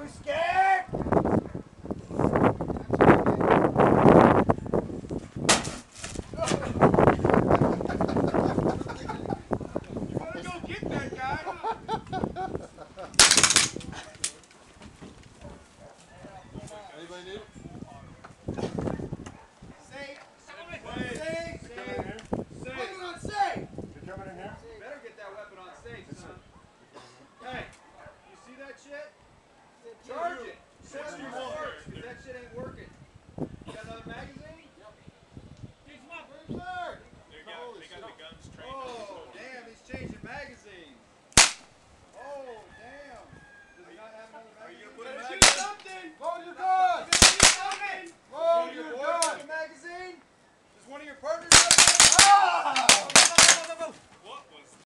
You scared? Anybody need it? Safe. Safe. Weapon on safe. You coming in here? Better get that weapon on safe, son. Hey, you see that shit? Charge it. Charge it works, because that shit ain't working. You got another magazine? Yep. Get some up, sir. They got the guns trained. Oh.